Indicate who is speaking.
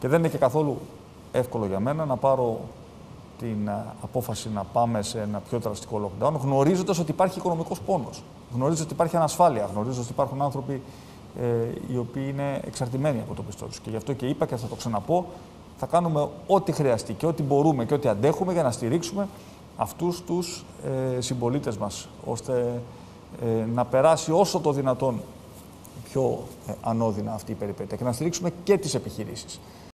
Speaker 1: Και δεν είναι και καθόλου εύκολο για μένα να πάρω την απόφαση να πάμε σε ένα πιο δραστικό lockdown, γνωρίζοντας ότι υπάρχει οικονομικός πόνος, γνωρίζοντας ότι υπάρχει ανασφάλεια, γνωρίζοντας ότι υπάρχουν άνθρωποι οι οποίοι είναι εξαρτημένοι από το πιστό τους. Και γι' αυτό και είπα και θα το ξαναπώ, θα κάνουμε ό,τι χρειαστεί και ό,τι μπορούμε και ό,τι αντέχουμε για να στηρίξουμε αυτούς τους συμπολίτες μας, ώστε να περάσει όσο το δυνατόν πιο ανώδυνα αυτή η περιπέτεια και να στηρίξουμε και τις επιχειρήσεις.